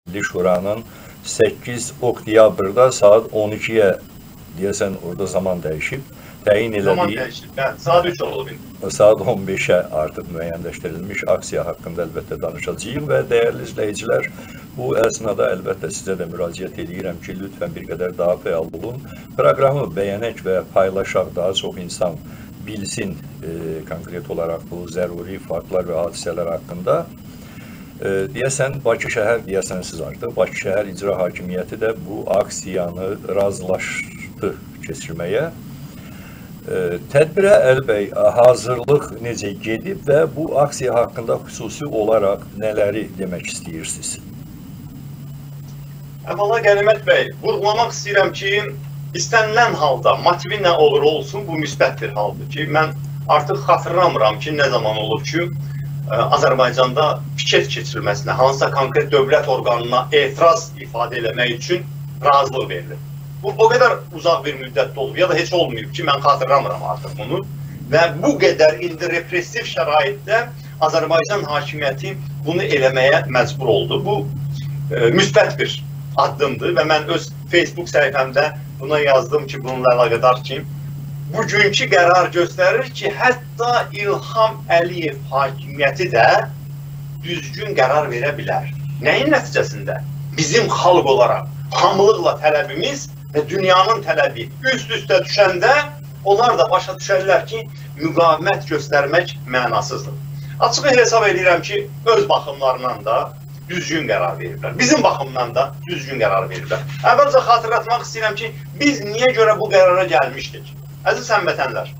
Milli Şuranın 8 oktyabrda saat 12'ye deyəsən orada zaman dəyişib. Təyin elədiyi saat 3 olub. Saat 15'e artıq müəyyənləşdirilmiş aksiya haqqında əlbəttə danışacağıq və dəyərli izləyicilər, bu əsnada əlbəttə sizə də müraciət edirəm ki, lütfən bir qədər daha fəal olun. Proqramı bəyənək və paylaşaq, daha çox insan bilsin konkret olaraq bu zəruri faktlar və hadisələr haqqında. Deyəsən, Bakı şəhər deyəsənsiz artıq, Bakı şəhər icra hakimiyyəti də bu aksiyanı razılaşdı keçirməyə. Tədbirə Əlbəy, hazırlıq necə gedib və bu aksiya haqqında xüsusi olaraq nələri demək istəyirsiniz? Əvvəla Qənimət bəy, vurğulamaq istəyirəm ki, istənilən halda motivi nə olur olsun, bu müsbət bir haldır ki, mən artıq xatırlamıram ki, nə zaman olub ki, Azərbaycanda fiket keçirilməsinə, hansısa konkret dövlət orqanına etiraz ifadə eləmək üçün razılıq verilir. Bu o qədər uzaq bir müddətdə olub, ya da heç olmayıb ki, mən xatırlamıram artıq bunu. Və bu qədər indi repressiv şəraitdə Azərbaycan hakimiyyəti bunu eləməyə məcbur oldu. Bu müsbət bir addımdır və mən öz Facebook səhifəmdə buna yazdım ki, bununla əlaqədar ki, bugünkü qərar göstərir ki, hətta İlham Əliyev hakimiyyəti də düzgün qərar verə bilər. Nəyin nəticəsində? Bizim xalq olaraq hamılıqla tələbimiz və dünyanın tələbi üst-üstə düşəndə onlar da başa düşərlər ki, müqavimət göstərmək mənasızdır. Açıq hesab edirəm ki, öz baxımlarından da düzgün qərar veriblər. Bizim baxımdan da düzgün qərar veriblər. Əvvəlcə xatırlatmaq istəyirəm ki, biz niyə görə bu qərara gəlmişdik? Əziz həmvətənlər,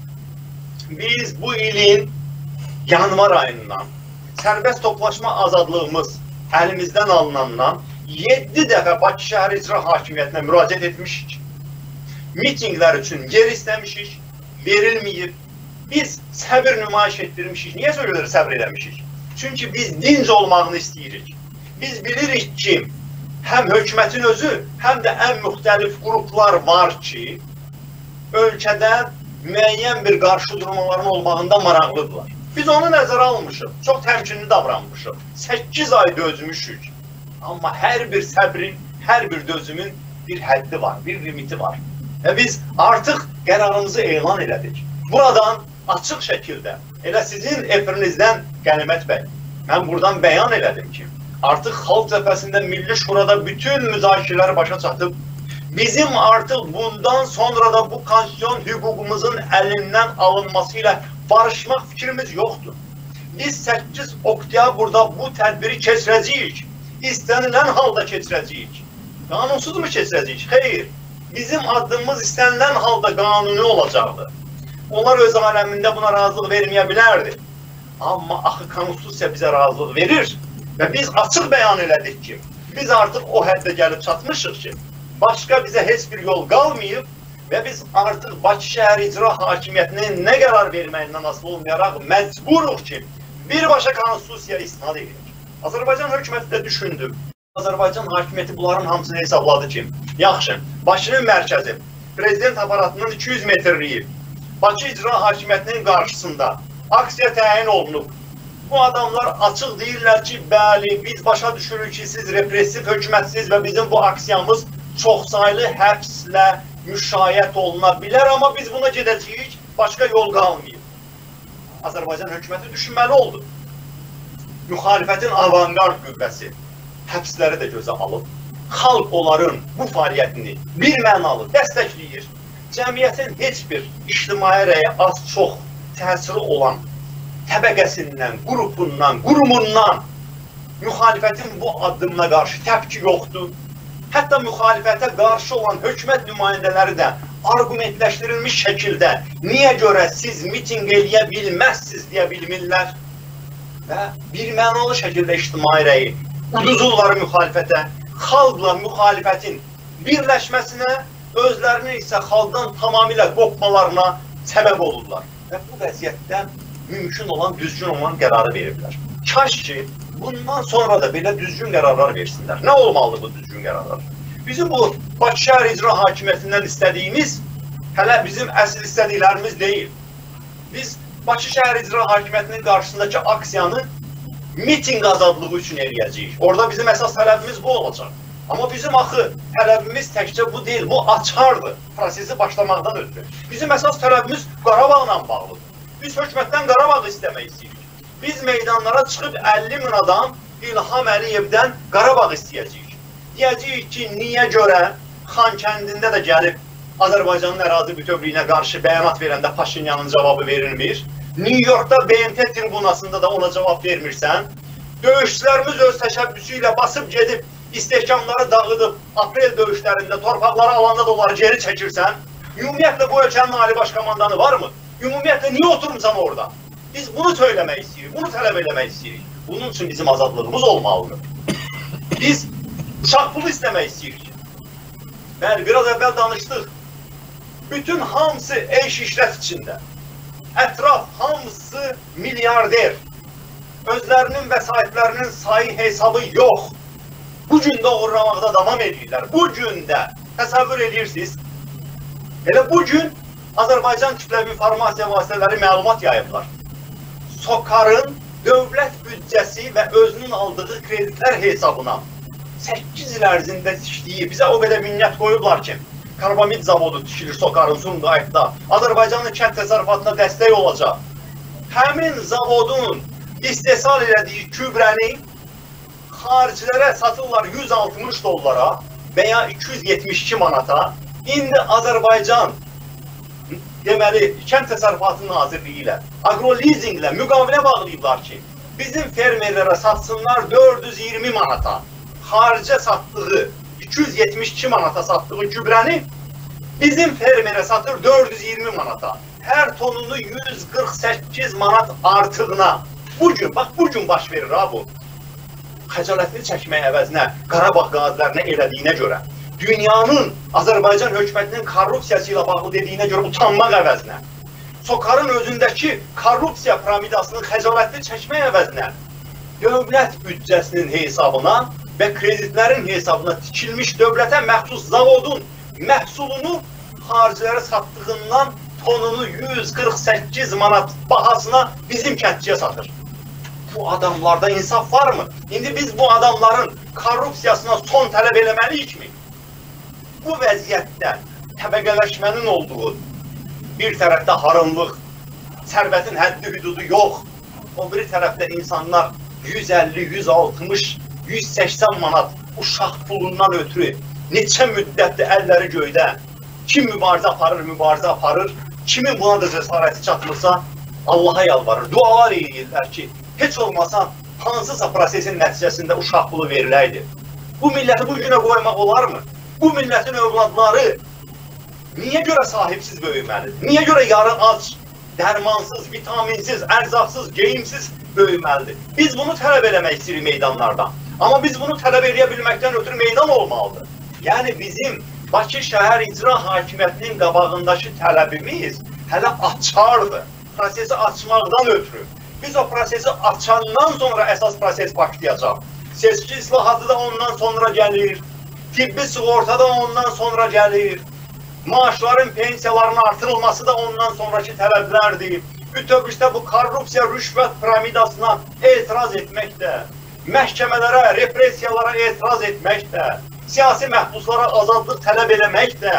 biz bu ilin yanvar ayından sərbəst toplaşma azadlığımız əlimizdən alınandan 7 dəfə Bakı şəhər icra hakimiyyətinə müraciət etmişik. Mitinglər üçün yer istəmişik, verilməyib. Biz səbir nümayiş etdirmişik. Niyə söylüyoruz səbir eləmişik? Çünki biz dinc olmağını istəyirik. Biz bilirik ki, həm hökumətin özü, həm də ən müxtəlif qruplar var ki, ölkədə müəyyən bir qarşı durmaların olmağında maraqlıdırlar. Biz onu nəzərə almışıq, çox təmkinli davranmışıq. 8 ay dözmüşük. Amma hər bir səbrin, hər bir dözümün bir həddi var, bir limiti var. Və biz artıq qərarımızı elan elədik. Buradan açıq şəkildə, elə sizin efirinizdən Qənimət bəy, mən buradan bəyan elədim ki, artıq Xalq Cəbhəsində Milli Şurada bütün müzakirələr başa çatıb, bizim artıq bundan sonra da bu konstitusiyon hüququmuzun əlindən alınması ilə barışmaq fikrimiz yoxdur. Biz 8 oktyabrda bu tədbiri keçirəcəyik. İstənilən halda keçirəcəyik. Qanunsuz mu keçirəcəyik? Xeyr. Bizim addımımız istənilən halda qanuni olacaqdır. Onlar öz aləmində buna razılıq verməyə bilərdi. Amma axı konstitusiya bizə razılıq verir və biz açıq bəyan elədik ki, biz artıq o həddə gəlib çatmışıq ki, başqa bizə heç bir yol qalmayıb və biz artıq Bakı şəhər icra hakimiyyətinin nə qərar verməyindən asılı olmayaraq məcburuq ki, birbaşa konstitusiyaya istinad edirik. Azərbaycan hökuməti də düşündü. Azərbaycan hakimiyyəti bunların hamısını hesabladı ki, yaxşı, Bakının mərkəzi, prezident aparatının 200 metrliyi, Bakı icra hakimiyyətinin qarşısında aksiya təyin olunub. Bu adamlar açıq deyirlər ki, bəli, biz başa düşürük ki, siz repressiv hökumətsiz və bizim bu aksiyamız çoxsaylı həbslə müşayiət oluna bilər, amma biz buna gedəcəyik, başqa yol qalmayıb. Azərbaycan hökuməti düşünməli oldu. Müxalifətin avangard qüvvəsi həbsləri də gözə alıb, xalq onların bu fəaliyyətini bir mənalı dəstəkləyir. Cəmiyyətin heç bir ictimai rəyə az çox təsiri olan təbəqəsindən, qrupundan, qurumundan müxalifətin bu addımına qarşı təpki yoxdur. Hətta müxalifətə qarşı olan hökumət nümayəndələri də argumentləşdirilmiş şəkildə niyə görə siz miting eləyə bilməzsiniz deyə bilmirlər və bir mənalı şəkildə ictimai rəyi uduzurlar müxalifətə, xalqla müxalifətin birləşməsinə, özlərinin isə xalqdan tamamilə qopmalarına səbəb olurlar. Və bu vəziyyətdə mümkün olan, düzgün olan qərarı veriblər. Kaş ki, bundan sonra da belə düzgün qərarlar versinlər. Nə olmalıdır bu düzgün qərarlar? Bizim bu Bakı şəhər icra hakimiyyətindən istədiyimiz hələ bizim əsl istədiklərimiz deyil. Biz Bakı şəhər icra hakimiyyətinin qarşısındakı aksiyanı miting azadlığı üçün eləyəcəyik. Orada bizim əsas tələbimiz bu olacaq. Amma bizim axı tələbimiz təkcə bu deyil, bu açardır prosesi başlamaqdan ötürü. Bizim əsas tələbimiz Qarabağla bağlıdır. Biz hökumətdən Qarabağı istəmək istəyirik. Biz meydanlara çıxıb 50 min adam İlham Əliyevdən Qarabağ istəyəcəyik. Deyəcəyik ki, niyə görə Xankəndində də gəlib Azərbaycanın ərazi bütövlüyünə qarşı bəyanat verəndə Paşinyanın cavabı verilmir. New York'da BMT tribunasında da ona cavab vermirsən. Döyüşçülərimiz öz təşəbbüsü ilə basıb gedib istehkamları dağıdıb aprel döyüşlərində torpaqları alanda da onları geri çəkirsən. Ümumiyyətlə bu ölkənin Ali Baş Komandanı var mı? Ümumiyyətlə niyə oturmuşsan orada? Biz bunu söyləmək istəyirik, bunu tələb eləmək istəyirik. Bunun üçün bizim azadlığımız olmalıdır. Biz uşaq pulu istəmək istəyirik. Bəli, biraz əvvəl danışdıq. Bütün hamısı eş işrət içində. Ətraf hamısı milyarder. Özlərinin vəsaitlərinin sayı hesabı yox. Bu gün də uğurlamaqda davam edirlər. Bu gün də təsəvvür edirsiniz. Elə bu gün Azərbaycan kütləvi informasiya vasitələri məlumat yayıblar. SOCAR-ın dövlət büdcəsi və özünün aldığı kreditlər hesabına 8 il ərzində tikdiyi, bizə o qədər minnət qoyublar ki, karbamid zavodu tikilir SOCAR-ın Sumqayıtda, Azərbaycanın kənd təsərrüfatına dəstək olacaq. Həmin zavodun istehsal elədiyi kübrəni xaricilərə satırlar 160 dollara və ya 272 manata. İndi Azərbaycan deməli, Kənd Təsərrüfatı Nazirliyi ilə, agrolizinglə müqavilə bağlayıblar ki, bizim fermerlərə satsınlar 420 manata. Xaricə satdığı, 272 manata satdığı gübrəni bizim fermerə satır 420 manata. Hər tonunu 148 manat artığına. Bugün, bax bugün baş verir ha bu. Xəcalətli çəkmək əvəzinə, Qarabağ qazilərinə elədiyinə görə, dünyanın Azərbaycan hökumətinin korrupsiyası ilə bağlı dediyinə görə utanmaq əvəzinə, SOCAR-ın özündəki korrupsiya piramidasının xəcalətli çəkmək əvəzinə, dövlət büdcəsinin hesabına və kreditlərin hesabına tikilmiş dövlətə məxsus zavodun məhsulunu xaricilərə satdığından tonunu 148 manat bahasına bizim kəndçiyə satır. Bu adamlarda insaf var mı? İndi biz bu adamların korrupsiyasına son tələb eləməliyik mi? Bu vəziyyətdə təbəqələşmənin olduğu, bir tərəfdə harınlıq, sərvətin həddi hüdudu yox, o biri tərəfdə insanlar 150, 160, 180 manat uşaq pulundan ötürü neçə müddətdir əlləri göydə, kim mübarizə aparır, kimin buna da cəsarəti çatmırsa Allaha yalvarır, dualar eləyirlər ki, heç olmasa hansısa prosesin nəticəsində uşaq pulu veriləydi. Bu milləti bu günə qoymaq olarmı? Bu millətin övladları niyə görə sahibsiz böyüməlidir? Niyə görə yarın ac, dərmansız, vitaminsiz, ərzaqsız, geyimsiz böyüməlidir? Biz bunu tələb eləmək istəyirik meydanlardan. Amma biz bunu tələb eləyə bilməkdən ötürü meydan olmalıdır. Yəni bizim Bakı şəhər icra hakimiyyətinin qabağındakı tələbimiz hələ açardır. Prosesi açmaqdan ötürü. Biz o prosesi açandan sonra əsas proses başlayacaq. Seçki islahatı da ondan sonra gəlir. Tibbi sığorta da ondan sonra gəlir. Maaşların, pensiyaların artırılması da ondan sonraki tələblərdir. Bütövlükdə bu korrupsiya, rüşvət piramidasına etiraz etmək də, məhkəmələrə, repressiyalara etiraz etmək də, siyasi məhbuslara azadlıq tələb eləmək də,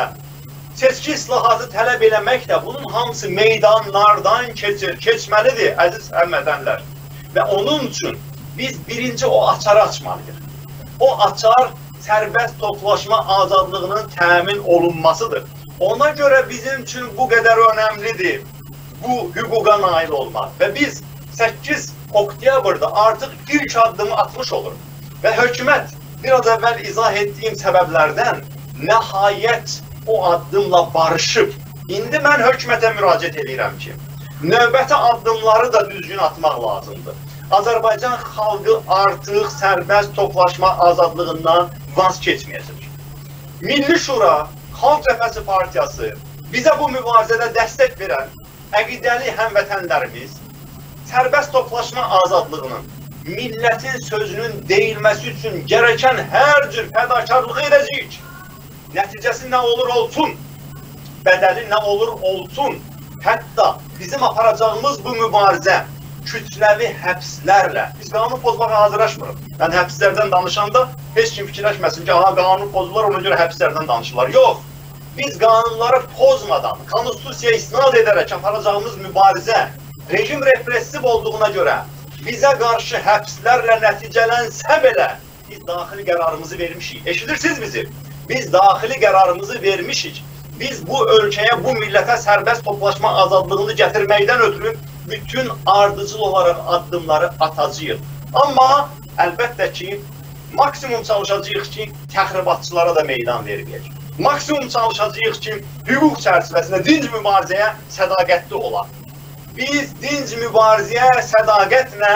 seçki islahatı tələb eləmək də, bunun hamısı meydanlardan keçməlidir, əziz həmvətənlər. Və onun üçün biz birinci o açarı açmalıyıq. O açar sərbəst toplaşma azadlığının təmin olunmasıdır. Ona görə bizim üçün bu qədər önəmlidir bu hüquqa nail olmaq. Və biz 8 oktyabrda artıq ilk addımı atmış olur. Və hökumət biraz əvvəl izah etdiyim səbəblərdən nəhayət o addımla barışıb. İndi mən hökumətə müraciət edirəm ki, növbəti addımları da düzgün atmaq lazımdır. Azərbaycan xalqı artıq sərbəst toplaşma azadlığından vaz keçməyəcək. Milli Şura, Xalq Cəbhəsi Partiyası, bizə bu mübarizədə dəstək verən əqidəli həmvətənlərimiz sərbəst toplaşma azadlığının, millətin sözünün deyilməsi üçün gərəkən hər cür fədakarlığı edəcəyik. Nəticəsi nə olur olsun, bədəli nə olur olsun, hətta bizim aparacağımız bu mübarizə kütləvi həbslərlə. Biz qanun pozmağa hazırlaşmırıq. Yəni həbslərdən danışanda heç kim fikirləşməsin ki, aha qanun pozular, ona görə həbslərdən danışırlar. Yox. Biz qanunları pozmadan, konstitusiyaya istinad edərək aparacağımız mübarizə rejim repressiv olduğuna görə bizə qarşı həbslərlə nəticələnsə belə biz daxili qərarımızı vermişik. Eşidirsiniz bizi? Biz daxili qərarımızı vermişik. Biz bu ölkəyə, bu millətə sərbəst toplaşma azadlığını gətirməkdən ötürü bütün ardıcıl olaraq addımları atacağıq. Amma əlbəttə ki, maksimum çalışacağıq ki, təxribatçılara da meydan verməyək. Maksimum çalışacağıq ki, hüquq çərçivəsində dinc mübarizəyə sədaqətli olaq. Biz dinc mübarizəyə sədaqətlə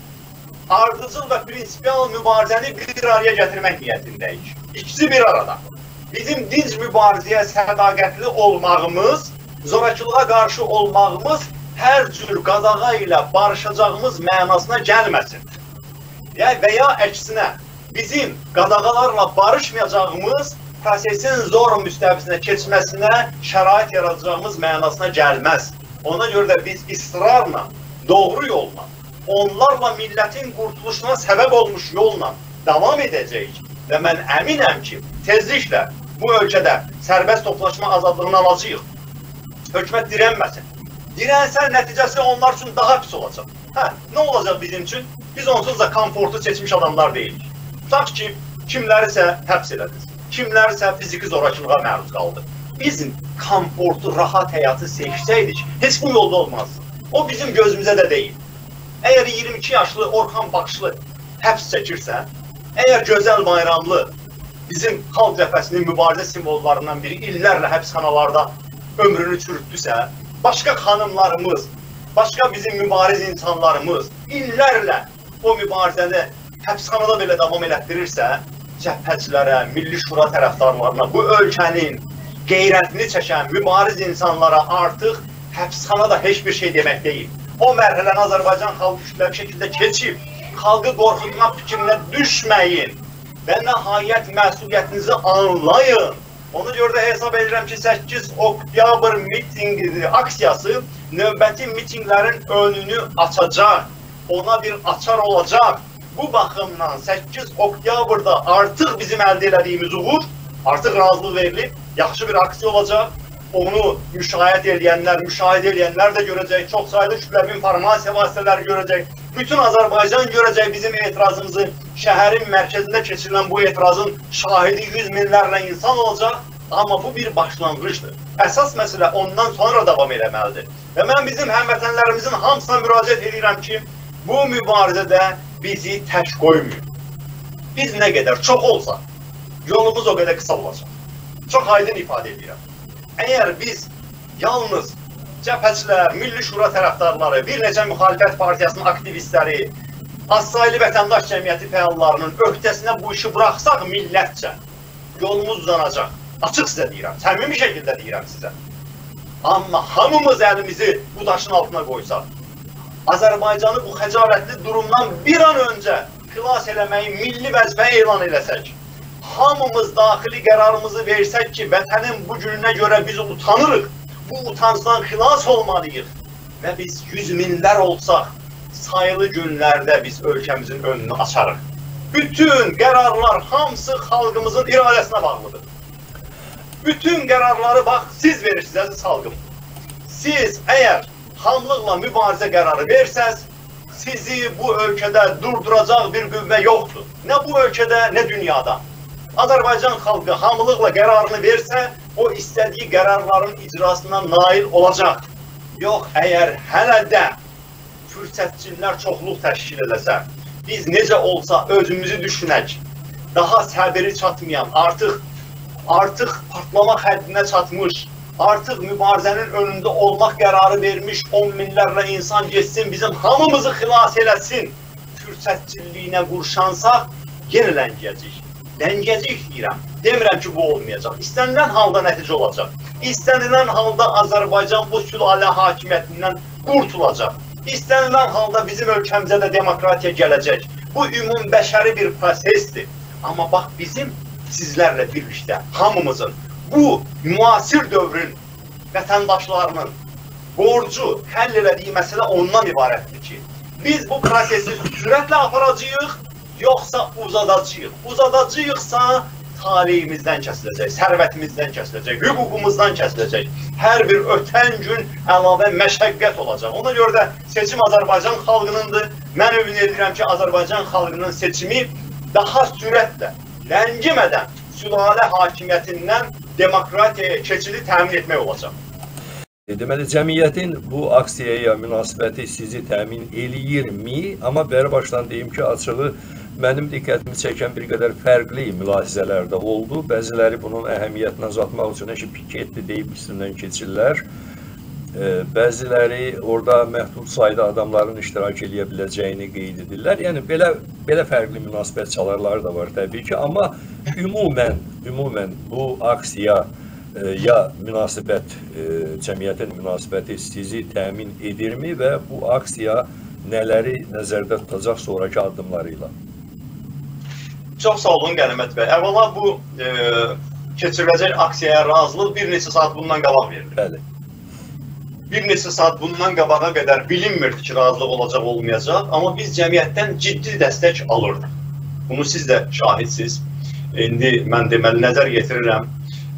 ardıcıl və prinsipial mübarizəni bir araya gətirmək niyyətindəyik. İkisi bir arada. Bizim dinc mübarizəyə sədaqətli olmağımız, zorakılığa qarşı olmağımız hər cür qadağa ilə barışacağımız mənasına gəlməsin. Və ya əksinə, bizim qadağalarla barışmayacağımız prosesin zor müstəvisinə keçməsinə şərait yaradacağımız mənasına gəlməz. Ona görə də biz israrla, doğru yolla, onlarla millətin qurtuluşuna səbəb olmuş yolla davam edəcəyik. Və mən əminəm ki, tezliklə bu ölkədə sərbəst toplaşma azadlığını alacağıq. Hökumət dirənməsin. Dirənsə nəticəsi onlar üçün daha pis olacaq. Nə olacaq bizim üçün? Biz onsuz da komfortu seçmiş adamlar deyilik. Tutaq ki, kimlərisə həbs elədiniz, kimlərisə fiziki zorakılığa məruz qaldı. Bizim komfortu, rahat həyatı seçsəydik, heç bu yolda olmazdı. O bizim gözümüzə də deyil. Əgər 22 yaşlı Orxan Baxışlı həbs çəkirsə, əgər Gözəl Bayramlı bizim xalq cəbhəsinin mübarizə simvollarından biri illərlə həbsxanalarda ömrünü çürütdüsə, başqa xanımlarımız, başqa bizim mübariz insanlarımız illərlə o mübarizəni həbsxanada belə davam elətdirirsə, cəbhəçilərə, Milli Şura tərəfdarlarına, bu ölkənin qeyrətini çəkən mübariz insanlara artıq həbsxanada heç bir şey demək deyil. O mərhələni Azərbaycan xalqı kütləvi şəkildə keçib, xalqı qorxutmaq fikrinə düşməyin və nəhayət məsuliyyətinizi anlayın. Ona görə də hesab edirəm ki, 8 oktyabr mitingi aksiyası növbəti mitinglərin önünü açacaq, ona bir açar olacaq. Bu baxımdan 8 oktyabrda artıq bizim əldə elədiyimiz uğur, artıq razılıq verilib, yaxşı bir aksiya olacaq. Onu müşahidə eləyənlər də görəcək, çox sayıda kütləvi informasiya vasitələri görəcək. Bütün Azərbaycan görəcək bizim etirazımızı, şəhərin mərkəzində keçirilən bu etirazın şahidi 100 minlərlə insan olacaq. Amma bu bir başlanğıcdır. Əsas məsələ ondan sonra davam eləməlidir. Və mən bizim həmvətənlərimizin hamısına müraciət edirəm ki, bu mübarizədə bizi tək qoymayın. Biz nə qədər çox olsa, yolumuz o qədər qısa olacaq. Çox aydın ifadə edirəm. Əgər biz yalnız cəbhəçilər, Milli Şura tərəfdarları, bir neçə müxalifət partiyasının aktivistləri, azsaylı vətəndaş cəmiyyəti fəallarının öhdəsinə bu işi buraxsaq millətcə, yolumuz uzanacaq. Açıq sizə deyirəm, səmimi şəkildə deyirəm sizə. Amma hamımız əlimizi bu daşın altına qoysaq, Azərbaycanı bu xəcalətli durumdan bir an öncə xilas eləməyi milli vəzifə elan eləsək, hamımız daxili qərarımızı versək ki, vətənin bu gününə görə biz utanırıq, bu utancdan xilas olmalıyıq və biz 100 minlər olsaq, sayılı günlərdə biz ölkəmizin önünü açarıq. Bütün qərarlar hamısı xalqımızın iradəsinə bağlıdır. Bütün qərarları bax, siz verirsiniz əziz xalqım. Siz əgər hamlıqla mübarizə qərarı versəz, sizi bu ölkədə durduracaq bir qüvvə yoxdur. Nə bu ölkədə, nə dünyada. Azərbaycan xalqı hamılıqla qərarını versə, o istədiyi qərarların icrasına nail olacaq. Yox, əgər hələ də fürsətçilər çoxluq təşkil edəsə, biz necə olsa özümüzü düşünək, daha səbiri çatmayan, artıq partlamaq həddinə çatmış, artıq mübarizənin önündə olmaq qərarı vermiş 10 minlərlə insan geçsin, bizim hamımızı xilas eləsin, fürsətçiliyinə qurşansaq, yenə ləngiyəcəyik. Ləngiyəcəyik deyirəm, demirəm ki, bu olmayacaq. İstənilən halda nəticə olacaq. İstənilən halda Azərbaycan bu sülalə hakimiyyətindən qurtulacaq. İstənilən halda bizim ölkəmizə də demokratiya gələcək. Bu ümumbəşəri bir prosesdir. Amma bax, bizim sizlərlə birlikdə hamımızın bu müasir dövrün vətəndaşlarının borcu həll elədiyi məsələ ondan ibarətdir ki, Biz bu prosesi sürətlə aparacağıq, yoxsa uzadacağıq. Uzadacağıqsa taleyimizdən kəsiləcək, sərvətimizdən kəsiləcək, hüququmuzdan kəsiləcək. Hər bir ötən gün əlavə məşəqqət olacaq. Ona görə də seçim Azərbaycan xalqınındır. Mən ümid edirəm ki, Azərbaycan xalqının seçimi daha sürətlə, ləngimədən sülalə hakimiyyətindən demokratiyaya keçidi təmin etmək olacaq. Deməli, cəmiyyətin bu aksiyaya münasibəti sizi təmin eləyirmi? Amma bəri başdan deyim ki, açığı mənim diqqətimi çəkən bir qədər fərqli mülahizələr də oldu. Bəziləri bunun əhəmiyyətini azaltmaq üçün ki, piketli deyib üstündən keçirlər. Bəziləri orada məhdud sayda adamların iştirak eləyə biləcəyini qeyd edirlər. Yəni, belə fərqli münasibət çalarları da var təbii ki. Amma ümumən bu aksiya ya münasibət, cəmiyyətin münasibəti sizi təmin edirmi və bu aksiya nələri nəzərdə tutacaq sonraki addımlarıyla? Çox sağ olun Qənimət bəy. Əvvəla bu keçiriləcək aksiyaya razılıq bir neçə saat bundan qabaq verilir. Bəli. Bir neçə saat bundan qabağa qədər bilinmirdi ki, razılıq olacaq, olmayacaq. Amma biz cəmiyyətdən ciddi dəstək alırdıq. Bunu siz də şahidsiniz. İndi mən deməli nəzər yetirirəm.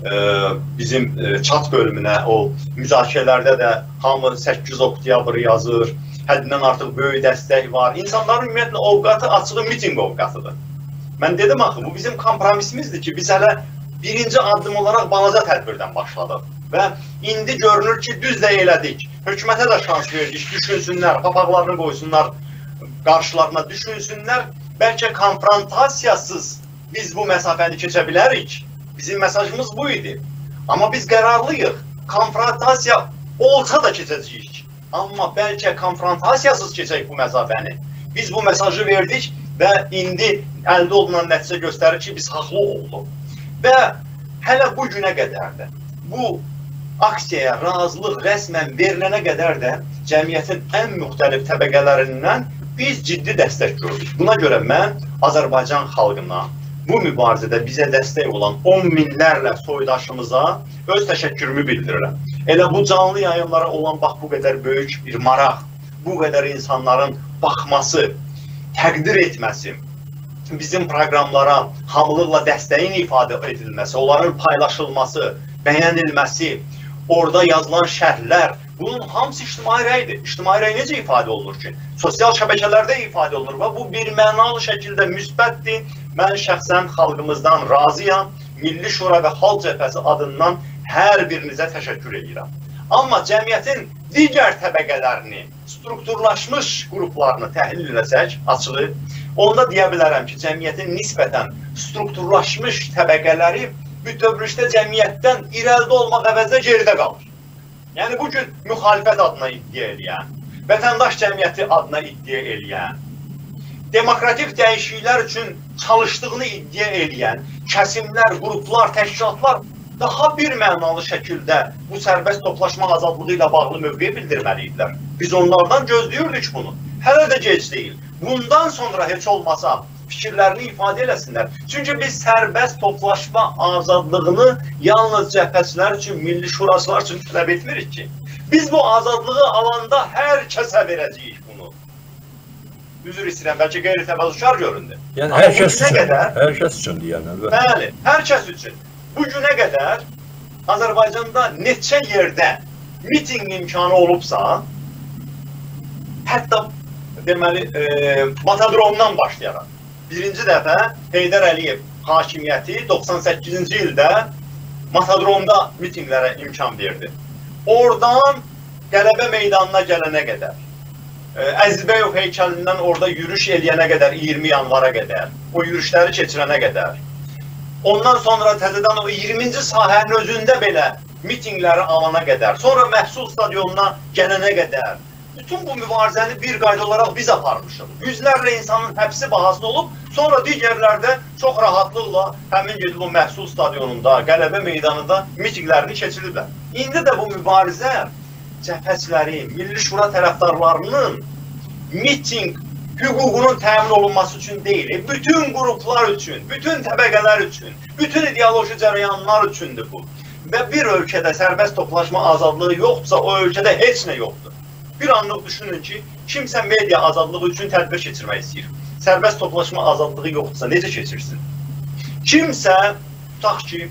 Bizim çat bölümünə, o müzakirələrdə də hamı 8 oktyabr yazır, həddindən artıq böyük dəstək var. İnsanların ümumiyyətlə ovqatı açığı miting ovqatıdır. Mən dedim axı, bu bizim kompromisimizdir ki, biz hələ birinci addım olaraq balaca tədbirdən başladıq. Və indi görünür ki, düz də elədik. Hökumətə də şans verdik, düşünsünlər, papaqlarını qoysunlar, qarşılarına düşünsünlər. Bəlkə konfrontasiyasız biz bu məsafəni keçə bilərik. Bizim mesajımız bu idi. Amma biz qərarlıyıq. Konfrontasiya olsa da keçəcəyik. Amma bəlkə konfrontasiyasız keçək bu məsafəni. Biz bu mesajı verdik və indi əldə olunan nəticə göstərir ki, biz haqlı olduq. Və hələ bu günə qədər də bu aksiyaya razılıq rəsmən verilənə qədər də cəmiyyətin ən müxtəlif təbəqələrindən biz ciddi dəstək gördük. Buna görə mən Azərbaycan xalqına bu mübarizədə bizə dəstək olan 10 minlərlə soydaşımıza öz təşəkkürümü bildirirəm. Elə bu canlı yayınlara olan bax bu qədər böyük bir maraq, bu qədər insanların baxması, təqdir etməsi, bizim proqramlara hamılıqla dəstəyin ifadə edilməsi, onların paylaşılması, bəyənilməsi, orada yazılan şərhlər, bunun hamısı ictimai rəydir. İctimai rəy necə ifadə olunur ki? Sosial şəbəkələrdə ifadə olunur və bu bir mənalı şəkildə müsbətdir. Mən şəxsən xalqımızdan razıyam. Milli Şura və Xalq Cəbhəsi adından hər birinizə təşəkkür edirəm. Amma cəmiyyətin digər təbəqələrini, strukturlaşmış qruplarını təhlil etsək, açığı, onda deyə bilərəm ki, cəmiyyətin nisbətən strukturlaşmış təbəqələri bütövlükdə cəmiyyətdən irəlidə olmaq əvəzində geridə qalır. Yəni, bugün müxalifət adına iddia eləyən, vətəndaş cəmiyyəti adına iddia eləyən, demokratik dəyişikliklər üçün çalışdığını iddia eləyən kəsimlər, qruplar, təşkilatlar daha bir mənalı şəkildə bu sərbəst toplaşma azadlığı ilə bağlı mövqe bildirməliydiler. Biz onlardan gözləyirdik bunu. Hələ də gec deyil. Bundan sonra heç olmasa fikirlərini ifadə eləsinlər. Çünki biz sərbəst toplaşma azadlığını yalnız cəbhəçilər üçün, milli şurasılar üçün tələb etmirik ki. Biz bu azadlığı alanda hər kəsə verəcəyik bunu. Üzr istəyirəm, bəlkə qeyri-təvəzzükar göründü. Yəni hər kəs üçün deyən əlbəttə. Bəli, hər kəs üçün. Bugünə qədər Azərbaycanda neçə yerdə miting imkanı olubsa, hətta deməli Matadromdan başlayaraq. Birinci dəfə Heydər Əliyev hakimiyyəti 98-ci ildə Matadromda mitinglərə imkan verdi. Oradan Qələbə meydanına gələnə qədər, Əzizbəyov heykəlindən orada yürüyüş eləyənə qədər, 20 yanvara qədər, o yürüyüşləri keçirənə qədər. Ondan sonra təzədən o 20-ci sahənin özündə belə mitingləri alana qədər, sonra məhsul stadionuna gələnə qədər, bütün bu mübarizəni bir qayda olaraq biz aparmışıq. Yüzlərlə insanın həbsi bahasına olub, sonra digərlərdə çox rahatlıqla həmin gedib o məhsul stadionunda, Qələbə meydanında mitinglərini keçiriblər. İndi də bu mübarizə cəbhəçiləri, Milli Şura tərəfdarlarının miting hüququnun təmin olunması üçün deyil, bütün qruplar üçün, bütün təbəqələr üçün, bütün ideoloji cərəyanlar üçündür bu. Və bir ölkədə sərbəst toplaşma azadlığı yoxdursa, o ölkədə heç nə yoxdur. Bir anlıq düşünün ki, Kimsə media azadlığı üçün tədbir keçirmək istəyir. Sərbəst toplaşma azadlığı yoxdursa necə keçirsin? Kimsə, tutaq ki,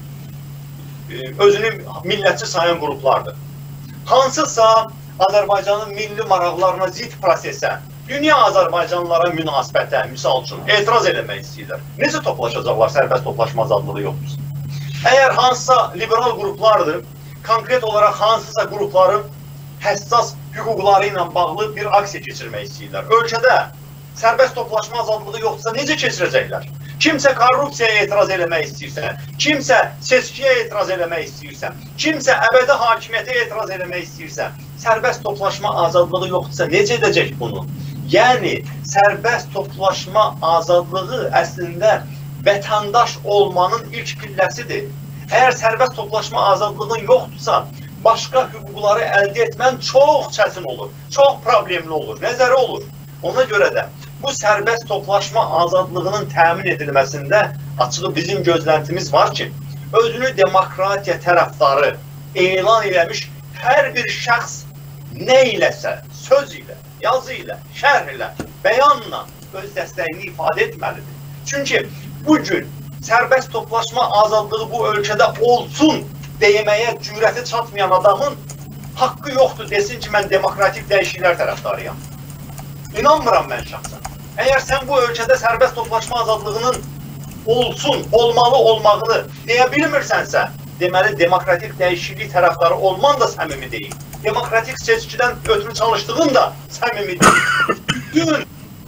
özünü millətçi sayan qruplardır. Hansısa Azərbaycanın milli maraqlarına zid prosesə, dünya Azərbaycanlılara münasibətə, misal üçün, etiraz eləmək istəyirlər. Necə toplaşacaqlar sərbəst toplaşma azadlığı yoxdursa? Əgər hansısa liberal qruplardır, konkret olaraq hansısa qrupların həssas hüquqları ilə bağlı bir aksiya keçirmək istəyirlər. Ölkədə sərbəst toplaşma azadlığı yoxdursa necə keçirəcəklər? Kimsə korrupsiyaya etiraz eləmək istəyirsə, kimsə seçkiyə etiraz eləmək istəyirsə, kimsə əbədi hakimiyyətə etiraz eləmək istəyirsə, sərbəst toplaşma azadlığı yoxdursa necə edəcək bunu? Yəni, sərbəst toplaşma azadlığı əslində vətəndaş olmanın ilk pilləsidir. Əgər sərbəst toplaşma azadlığın yoxdursa, başqa hüquqları əldə etmən çox çətin olur, çox problemli olur, nəzəri olur. Ona görə də bu sərbəst toplaşma azadlığının təmin edilməsində açığı bizim gözləntimiz var ki, özünü demokratiya tərəfdarı elan eləmiş hər bir şəxs nə iləsə, söz ilə, yazı ilə, şərh ilə, bəyanla öz dəstəyini ifadə etməlidir. Çünki bugün sərbəst toplaşma azadlığı bu ölkədə olsun deməyə cürəti çatmayan adamın haqqı yoxdur desin ki, mən demokratik dəyişikliklər tərəfdarıyam. İnanmıram mən şəxsən. Əgər sən bu ölkədə sərbəst toplaşma azadlığının olsun, olmalı olmağını deyə bilmirsənsə, deməli demokratik dəyişiklik tərəfdarı olman da səmimi deyil. Demokratik seçkidən ötürü çalışdığın da səmimi deyil. Bütün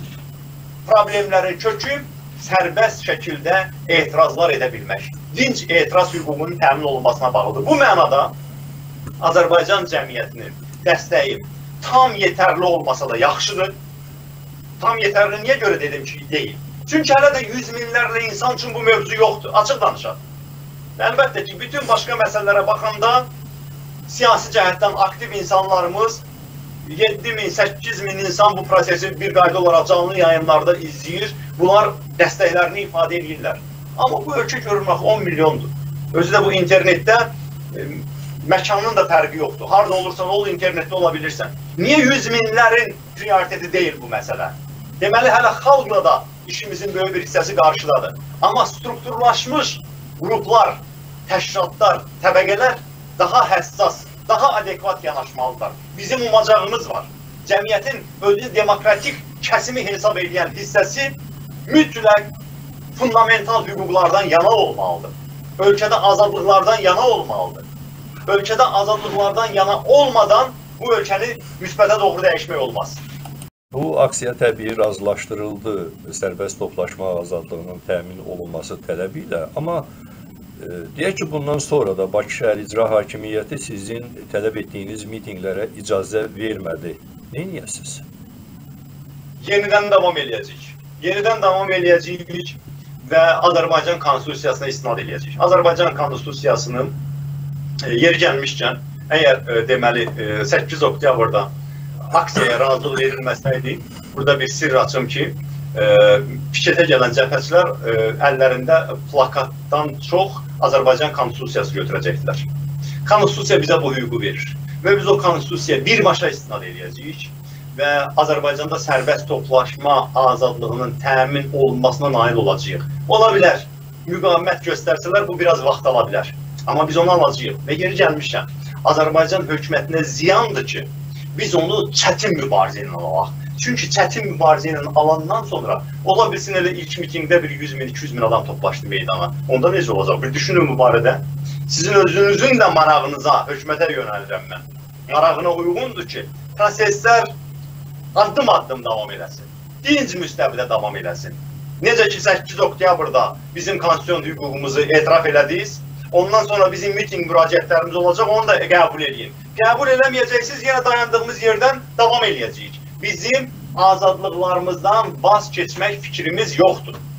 problemlərin kökü sərbəst şəkildə etirazlar edə bilmək. Dinc etiraz hüququnun təmin olunmasına bağlıdır. Bu mənada Azərbaycan cəmiyyətinin dəstəyi tam yetərli olmasa da yaxşıdır. Tam yetərli niyə görə dedim ki, deyil. Çünki hələ də yüz minlərlə insan üçün bu mövzu yoxdur. Açıq danışaq. Əlbəttə ki, bütün başqa məsələlərə baxanda siyasi cəhətdən aktiv insanlarımız 7.000, 8.000 insan bu prosesi bir qayda olaraq canlı yayınlarda izləyir. Bunlar dəstəklərini ifadə edirlər. Amma bu ölkə görünmək 10 milyondur. Özü də bu internetdə məkanın da fərqi yoxdur. Harada olursan ol, internetdə ola bilirsən. Niyə yüz minlərin prioriteti deyil bu məsələ? Deməli, hələ xalqla da işimizin böyük bir hissəsi qarşıdadır. Amma strukturlaşmış qruplar, təşkilatlar, təbəqələr daha həssas, daha adekvat yanaşmalıdırlar. Bizim umacağımız var. Cəmiyyətin özü demokratik kəsimi hesab edən hissəsi mütləq fundamental hüquqlardan yana olmalıdır. Ölkədə azadlıqlardan yana olmalıdır. Ölkədə azadlıqlardan yana olmadan bu ölkəni müsbətə doğru dəyişmək olmaz. Bu aksiya təbii razılaşdırıldı sərbəst toplaşma azadlığının təmin olunması tələbi ilə, amma deyək ki, bundan sonra da Bakı Şəhər İcra Hakimiyyəti sizin tələb etdiyiniz mitinqlərə icazə vermədi. Nə edəsiniz? Yenidən davam eləyəcəyik. Yenidən davam eləyəcəyik və Azərbaycan Konstitusiyasına istinad eləyəcəyik. Azərbaycan Konstitusiyasının yeri gəlmişkən, əgər deməli 8 oktyabrda aksiyaya razılıq verilməsəydi, burada bir sirr açım ki, piketə gələn cəbhəçilər əllərində plakatdan çox Azərbaycan Konstitusiyası götürəcəkdilər. Konstitusiya bizə bu hüququ verir və biz o Konstitusiyaya birbaşa istinad eləyəcəyik və Azərbaycanda sərbəst toplaşma azadlığının təmin olunmasına nail olacağıq. Ola bilər, müqavimət göstərsələr bu biraz vaxt ala bilər. Amma biz onu alacağıq və geri gəlmişkən, Azərbaycan hökumətinə ziyandır ki, biz onu çətin mübarizə ilə alaq. Çünki çətin mübarizə ilə alandan sonra ola bilsin elə ilk mitingdə bir 100 min, 200 min adam toplaşdı meydana. Onda necə olacaq? Bir düşünün bu barədə. Sizin özünüzün də marağınıza, hökumətə yönəlirəm mən. Marağına uyğundur ki, proseslər addım-addım davam eləsin. Dinc müstəvidə davam eləsin. Necə ki 8 oktyabrda bizim konstitusiyon hüququmuzu etiraf elədiniz, ondan sonra bizim miting müraciətlərimiz olacaq, onu da qəbul edin. Qəbul eləməyəcəksiniz, yenə dayandığımız yerdən davam eləyəcəyik. Bizim azadlıqlarımızdan vaz keçmək fikrimiz yoxdur.